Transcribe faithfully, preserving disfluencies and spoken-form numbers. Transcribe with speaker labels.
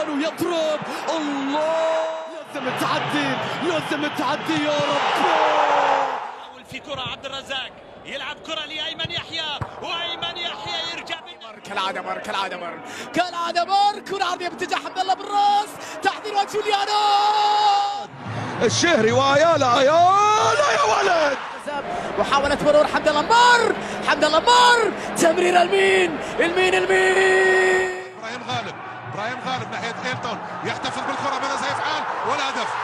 Speaker 1: جوليانو يضرب. الله، لازم التعدي، لازم التعدي يا رب.
Speaker 2: في كرة عبد الرزاق يلعب كرة لأيمن يحيى، وأيمن يحيى يرجع
Speaker 3: كالعادة مر كالعادة مر كالعادة مر كرة عرضية باتجاه حمد الله بالراس، تحضير جوليانو
Speaker 1: الشهري ويالا يالا يا ولد.
Speaker 3: محاولة مرور حمد الله مر حمد الله مر تمرير المين المين المين
Speaker 4: ابراهيم غالب ابراهيم غالب ناحية ايلتون يحتفل بالكرة، ماذا سيفعل؟ والهدف.